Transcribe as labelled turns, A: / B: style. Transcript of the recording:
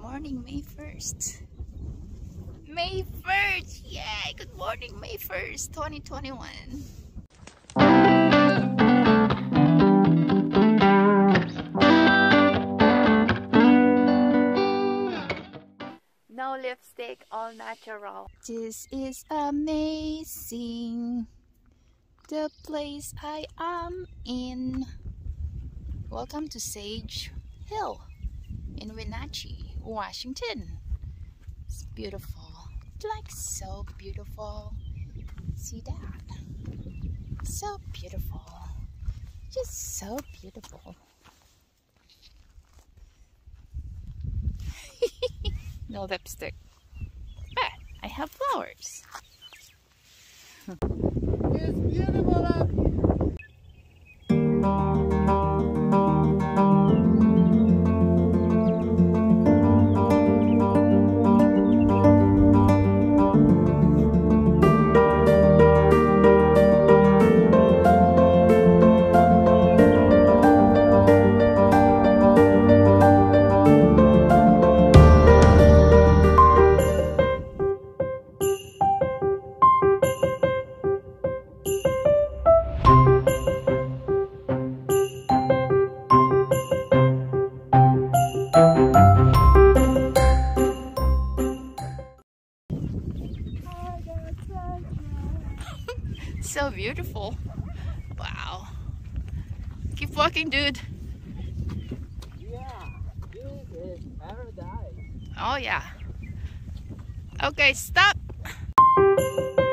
A: morning, May 1st. May 1st! Yay! Good morning, May 1st, 2021.
B: No lipstick, all natural.
A: This is amazing. The place I am in. Welcome to Sage Hill in Wenatchee, Washington. It's beautiful. Like so beautiful. See that? So beautiful. Just so beautiful. No lipstick. But I have flowers.
C: It's beautiful out here.
A: So beautiful. Wow. Keep walking, dude.
C: Yeah, this is paradise.
A: Oh yeah. Okay, stop.